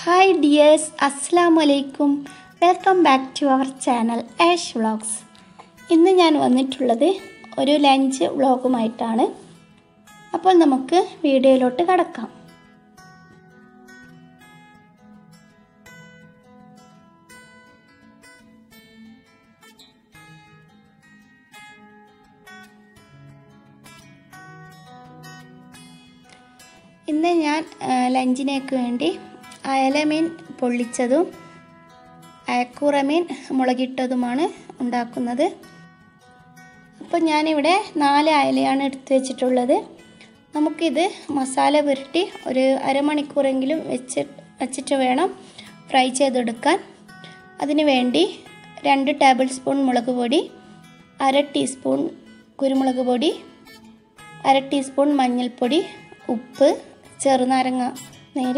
Hi dears, അസ്സലാമു അലൈക്കും. Welcome back to our channel Ash vlogs. ഇന്ന് ഞാൻ വന്നിട്ടുള്ളത് ഒരു ലഞ്ച് വ്ളോഗുമായിട്ടാണ്. അപ്പോൾ നമുക്ക് വീഡിയോയിലോട്ട് കടക്കാം. ഇന്ന് ഞാൻ ലഞ്ചിനേക്ക് വേണ്ടി അയലമീൻ പൊള്ളിച്ചതും അയക്കൂറമീൻ മുളകിട്ടതുമാണ് ഉണ്ടാക്കുന്നത്. അപ്പോൾ ഞാനിവിടെ 4 അയലയാണ് എടുത്തു വെച്ചിട്ടുള്ളത്. നമുക്കിത് മസാല പുരട്ടി ഒരു അരമണിക്കൂറെങ്കിലും വെച്ചിട്ട് വേണം ഫ്രൈ ചെയ്തെടുക്കാൻ. അതിനു വേണ്ടി 2 ടേബിൾ സ്പൂൺ മുളക് പൊടി, 1/2 ടീസ്പൂൺ കുരുമുളക് പൊടി, 1/2 ടീസ്പൂൺ മഞ്ഞൾപ്പൊടി, ഉപ്പ്, ചെറുനാരങ്ങ നീര്.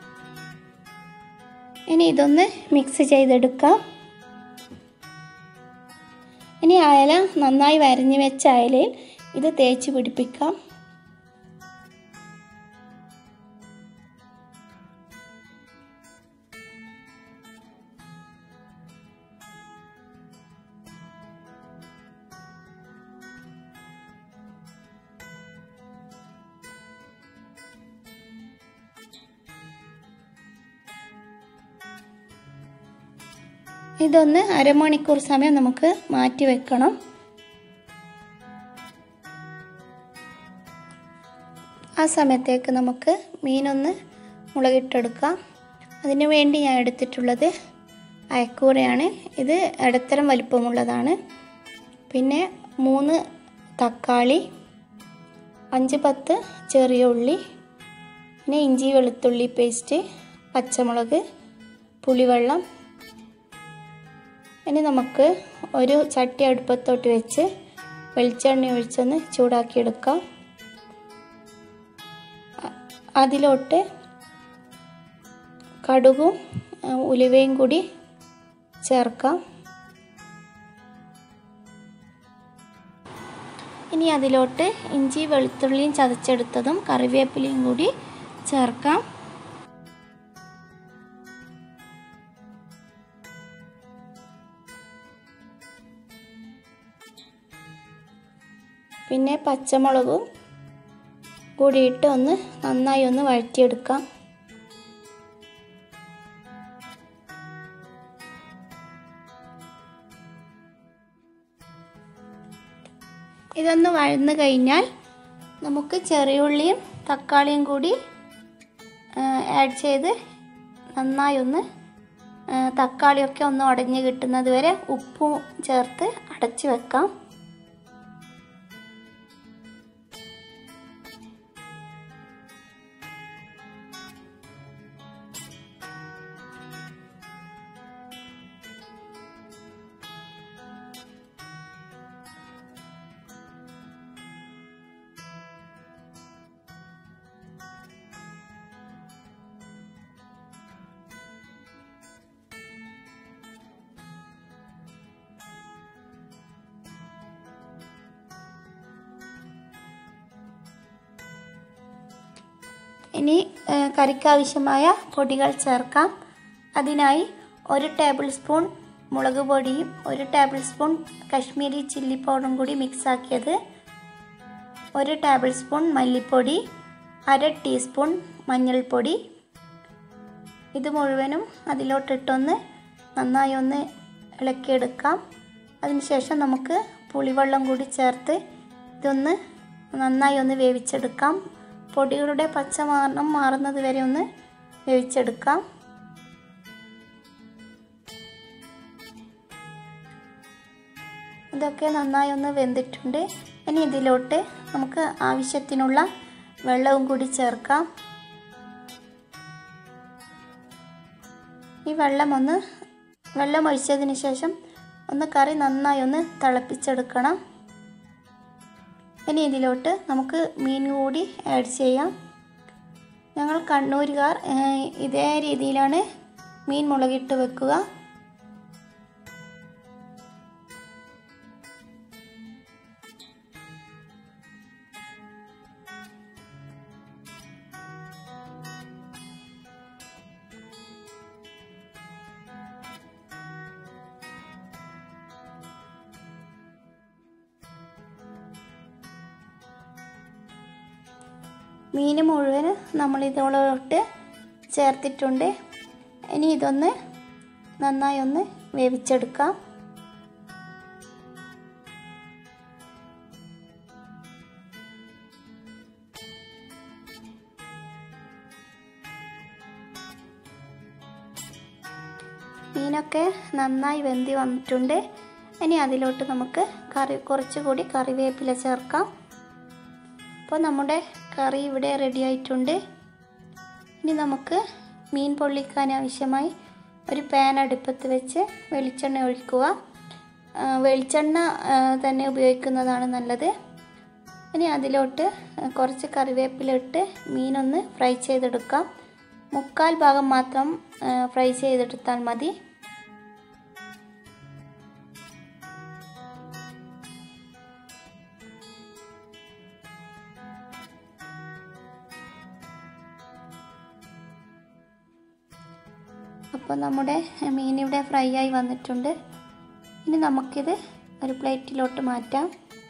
ഇനി ഇതൊന്ന് മിക്സ് ചെയ്തെടുക്കാം. ഇനി അയല നന്നായി വരഞ്ഞു വെച്ച അയലയിൽ ഇത് തേച്ച് പിടിപ്പിക്കാം. ഇതൊന്ന് അരമണിക്കൂർ സമയം നമുക്ക് മാറ്റി വെക്കണം. ആ സമയത്തേക്ക് നമുക്ക് മീനൊന്ന് മുളകിട്ടെടുക്കാം. അതിനു വേണ്ടി ഞാൻ എടുത്തിട്ടുള്ളത് അയക്കൂറയാണ്. ഇത് ഇടത്തരം വലിപ്പമുള്ളതാണ്. പിന്നെ 3 തക്കാളി, 5-10 ചെറിയ ഉള്ളി, പിന്നെ ഇഞ്ചി വെളുത്തുള്ളി പേസ്റ്റ്, പച്ചമുളക്, പുളിവെള്ളം. ഇനി നമുക്ക് ഒരു ചട്ടി അടുപ്പത്തോട്ട് വെച്ച് വെളിച്ചെണ്ണ ഒഴിച്ചൊന്ന് ചൂടാക്കിയെടുക്കാം. അതിലോട്ട് കടുകും ഉലുവയും കൂടി ചേർക്കാം. ഇനി അതിലോട്ട് ഇഞ്ചി വെളുത്തുള്ളിയും ചതച്ചെടുത്തതും കറിവേപ്പിലയും കൂടി ചേർക്കാം. പിന്നെ പച്ചമുളകും കൂടിയിട്ട് നന്നായി വഴറ്റിയെടുക്കാം. ഇതൊന്ന് വഴന്നു കഴിഞ്ഞാൽ നമുക്ക് ചെറിയുള്ളിയും തക്കാളിയും കൂടി ആഡ് ചെയ്ത് നന്നായി തക്കാളിയൊക്കെ ഉടഞ്ഞ് കിട്ടുന്നത് വരെ ഉപ്പും ചേർത്ത് അടച്ചു വെക്കാം. ഇനി കറിക്കാവശ്യമായ പൊടികൾ ചേർക്കാം. അതിനായി 1 ടേബിൾ സ്പൂൺ മുളക് പൊടിയും 1 ടേബിൾ സ്പൂൺ കശ്മീരി ചില്ലി പൗഡറും കൂടി മിക്സാക്കിയത്, 1 ടേബിൾ സ്പൂൺ മല്ലിപ്പൊടി, 1/2 ടീസ്പൂൺ മഞ്ഞൾപ്പൊടി. ഇത് മുഴുവനും അതിലോട്ടിട്ടൊന്ന് നന്നായി ഇളക്കിയെടുക്കാം. അതിനുശേഷം നമുക്ക് പുളിവെള്ളം കൂടി ചേർത്ത് ഇതൊന്ന് നന്നായി വേവിച്ചെടുക്കാം. പൊടികളുടെ പച്ചമണം മാറുന്നത് വരെ വേവിച്ചെടുക്കാം. ഇതൊക്കെ നന്നായി വെന്തിട്ടുണ്ട്. ഇനി ഇതിലോട്ട് നമുക്ക് ആവശ്യത്തിനുള്ള വെള്ളവും കൂടി ചേർക്കാം. ഈ വെള്ളം ഒഴിച്ചതിന് ശേഷം കറി നന്നായി തിളപ്പിച്ചെടുക്കണം. ഇനി ഇതിലോട്ട് നമുക്ക് മീൻ കൂടി ആഡ് ചെയ്യാം. ഞങ്ങൾ കണ്ണൂരുകാർ ഇതേ രീതിയിലാണ് മീൻ മുളകിട്ട് വെക്കുക. മീൻ മുഴുവൻ നമ്മൾ ഇതിലോട്ട് ചേർത്തിട്ടുണ്ട്. ഇനി ഇതൊന്ന് നന്നായി ഒന്ന് വേവിച്ചെടുക്കാം. മീനൊക്കെ നന്നായി വെന്തി വന്നിട്ടുണ്ട്. ഇനി അതിലോട്ട് നമുക്ക് കുറച്ചുകൂടി കറിവേപ്പില ചേർക്കാം. അപ്പോൾ നമ്മുടെ കറി ഇവിടെ റെഡി ആയിട്ടുണ്ട്. ഇനി നമുക്ക് മീൻ പൊള്ളിക്കാൻ ആവശ്യമായി ഒരു പാൻ അടുപ്പത്ത് വെച്ച് വെളിച്ചെണ്ണ ഒഴിക്കുക. വെളിച്ചെണ്ണ തന്നെ ഉപയോഗിക്കുന്നതാണ് നല്ലത്. ഇനി അതിലോട്ട് കുറച്ച് കറിവേപ്പില ഇട്ട് മീനൊന്ന് ഫ്രൈ ചെയ്തെടുക്കാം. 1/4 ഭാഗം മാത്രം ഫ്രൈ ചെയ്തെടുത്താൽ മതി. അപ്പോൾ നമ്മുടെ മീൻ ഇവിടെ ഫ്രൈ ആയി വന്നിട്ടുണ്ട്. ഇനി നമുക്കിത് ഒരു പ്ലേറ്റിലോട്ട് മാറ്റാം.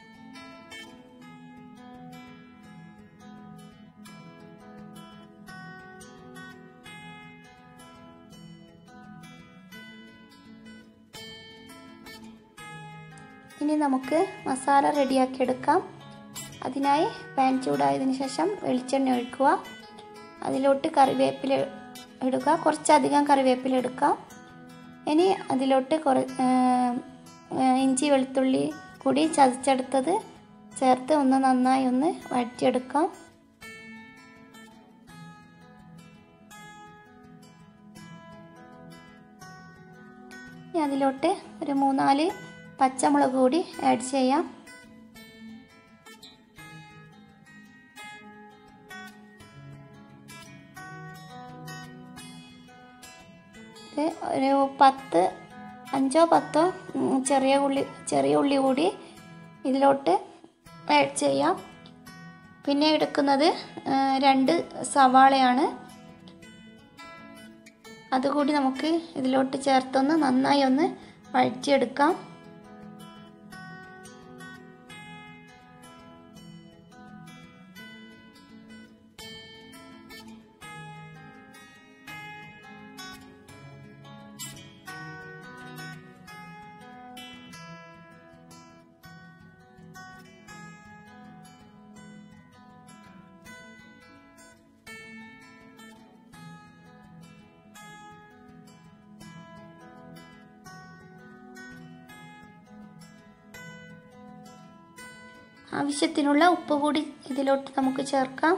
ഇനി നമുക്ക് മസാല റെഡിയാക്കി എടുക്കാം. അതിനായി പാൻ ചൂടായതിനു ശേഷം വെളിച്ചെണ്ണ ഒഴിക്കുക. അതിലോട്ട് കറിവേപ്പില ഇടുക. കുറച്ചധികം കറിവേപ്പില എടുക്കാം. ഇനി അതിലോട്ട് ഇഞ്ചി വെളുത്തുള്ളി കൂടി ചതച്ചെടുത്തത് ചേർത്ത് ഒന്ന് നന്നായി ഒന്ന് വഴറ്റിയെടുക്കാം. ഇനി അതിലോട്ട് ഒരു 3-4 പച്ചമുളക് കൂടി ആഡ് ചെയ്യാം. ഒരു 5-10 ചെറിയ ഉള്ളി കൂടി ഇതിലോട്ട് ആഡ് ചെയ്യാം. പിന്നെ എടുക്കുന്നത് 2 സവാളയാണ്. അതുകൂടി നമുക്ക് ഇതിലോട്ട് ചേർത്തൊന്ന് നന്നായി ഒന്ന് വഴറ്റിയെടുക്കാം. ആവശ്യത്തിനുള്ള ഉപ്പ് കൂടി ഇതിലോട്ട് നമുക്ക് ചേർക്കാം.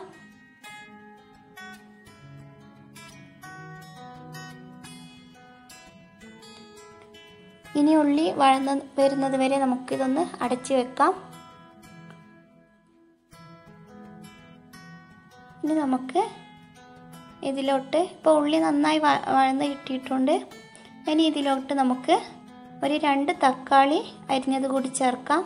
ഇനി ഉള്ളി വരുന്നത് വരെ നമുക്കിതൊന്ന് അടച്ചു വെക്കാം. ഇനി നമുക്ക് ഇതിലോട്ട് ഇപ്പോൾ ഉള്ളി നന്നായി വഴന്ന് കിട്ടിയിട്ടുണ്ട്. ഇനി ഇതിലോട്ട് നമുക്ക് ഒരു 2 തക്കാളി അരിഞ്ഞത് കൂടി ചേർക്കാം.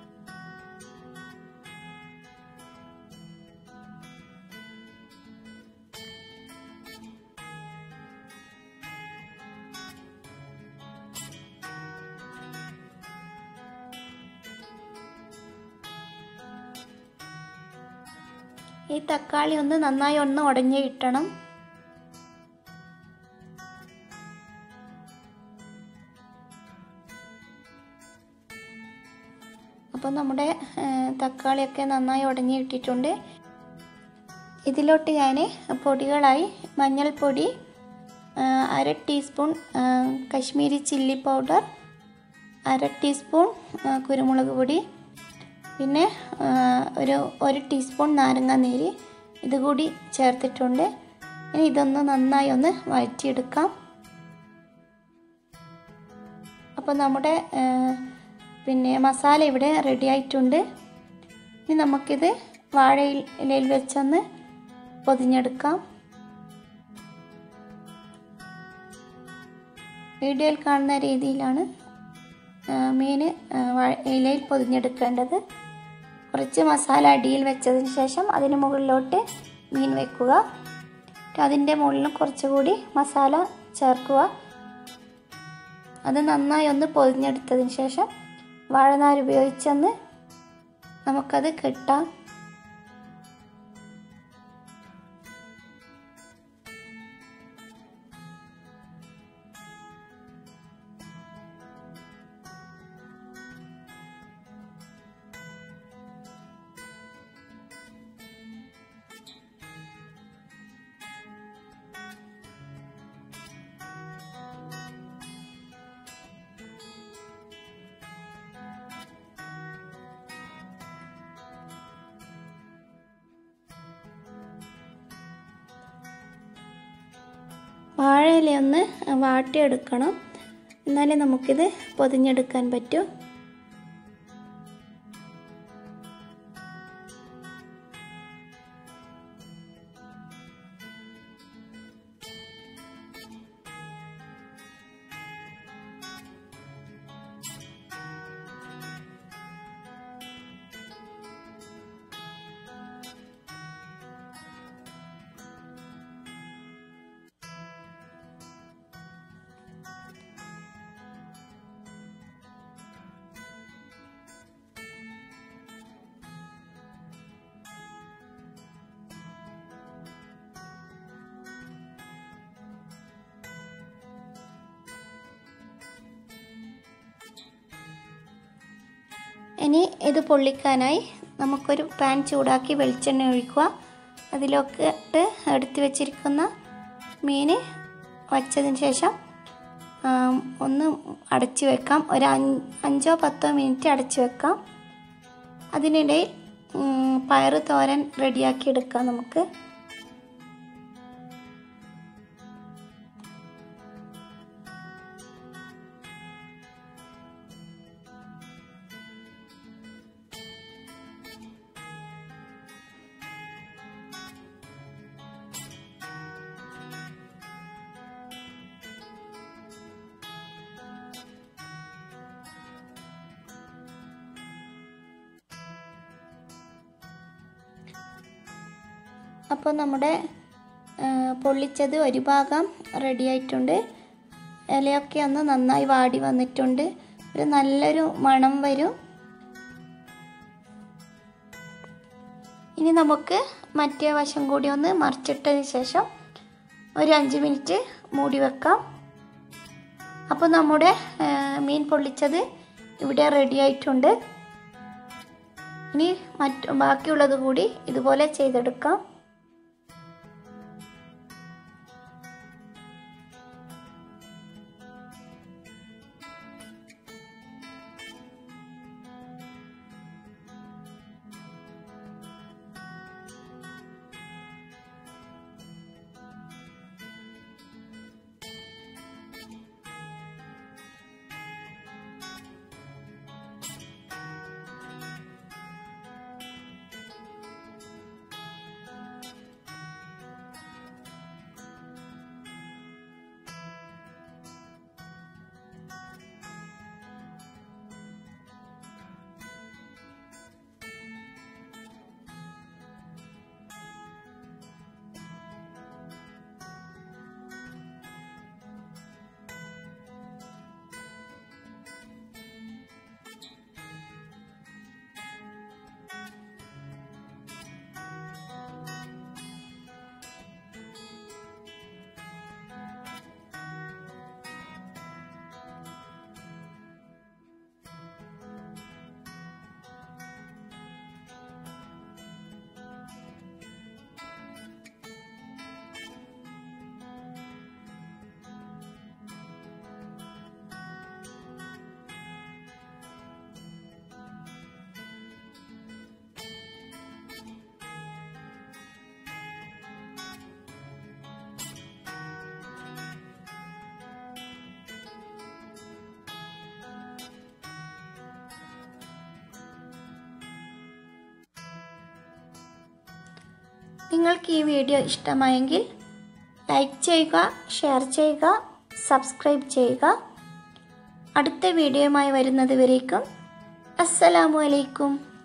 ഈ തക്കാളി നന്നായി ഉടഞ്ഞ് കിട്ടണം. അപ്പോൾ നമ്മുടെ തക്കാളിയൊക്കെ നന്നായി ഉടഞ്ഞ് കിട്ടിയിട്ടുണ്ട്. ഇതിലോട്ട് ഞാൻ പൊടികളായി മഞ്ഞൾപ്പൊടി, 1/2 teaspoon Kashmiri chilli powder, 1/2 teaspoon കുരുമുളക് പൊടി, പിന്നെ ഒരു ടീസ്പൂൺ നാരങ്ങാനീര് ഇതുകൂടി ചേർത്തിട്ടുണ്ട്. ഇനി ഇതൊന്ന് നന്നായി ഒന്ന് വഴറ്റിയെടുക്കാം. അപ്പോൾ നമ്മുടെ മസാല ഇവിടെ റെഡി ആയിട്ടുണ്ട്. ഇനി നമുക്കിത് വാഴയിലയിൽ വെച്ചൊന്ന് പൊതിഞ്ഞെടുക്കാം. വീഡിയോയിൽ കാണുന്ന രീതിയിലാണ് മീൻ ഇലയിൽ പൊതിഞ്ഞെടുക്കേണ്ടത്. കുറച്ച് മസാല അടിയിൽ വെച്ചതിന് ശേഷം അതിന് മുകളിലോട്ട് മീൻ വെക്കുക. അതിൻ്റെ മുകളിലും കുറച്ചുകൂടി മസാല ചേർക്കുക. അത് നന്നായി ഒന്ന് പൊതിഞ്ഞെടുത്തതിന് ശേഷം വാഴനാര് ഉപയോഗിച്ചൊന്ന് നമുക്കത് കെട്ടാം. വാഴയില ഒന്ന് വാട്ടിയെടുക്കണം, എന്നാലേ നമുക്കിത് പൊതിഞ്ഞെടുക്കാൻ പറ്റൂ. ഇനി ഇത് പൊള്ളിക്കാനായി നമുക്കൊരു പാൻ ചൂടാക്കി വെളിച്ചെണ്ണ ഒഴിക്കുക. അതിലൊക്കെ ഇട്ട് എടുത്ത് വെച്ചിരിക്കുന്ന മീൻ വച്ചതിന് ശേഷം ഒന്ന് അടച്ചു വെക്കാം. ഒരു 5-10 മിനിറ്റ് അടച്ചു വെക്കാം. അതിനിടയിൽ പയർ തോരൻ റെഡിയാക്കി എടുക്കാം നമുക്ക്. അപ്പോൾ നമ്മുടെ പൊള്ളിച്ചത് ഒരു ഭാഗം റെഡി ആയിട്ടുണ്ട്. ഇലയൊക്കെ ഒന്ന് നന്നായി വാടി വന്നിട്ടുണ്ട്. ഒരു നല്ലൊരു മണം വരും. ഇനി നമുക്ക് മറ്റേ വശം കൂടി ഒന്ന് മറിച്ചിട്ടതിന് ശേഷം ഒരു 5 മിനിറ്റ് മൂടി വെക്കാം. അപ്പോൾ നമ്മുടെ മീൻ പൊള്ളിച്ചത് ഇവിടെ റെഡി ആയിട്ടുണ്ട്. ഇനി ബാക്കിയുള്ളത് കൂടി ഇതുപോലെ ചെയ്തെടുക്കാം. നിങ്ങൾക്ക് ഈ വീഡിയോ ഇഷ്ടമായെങ്കിൽ ലൈക്ക് ചെയ്യുക, ഷെയർ ചെയ്യുക, സബ്സ്ക്രൈബ് ചെയ്യുക. അടുത്ത വീഡിയോയുമായി വരുന്നത് വരേക്കും അസ്സലാമു അലൈക്കും.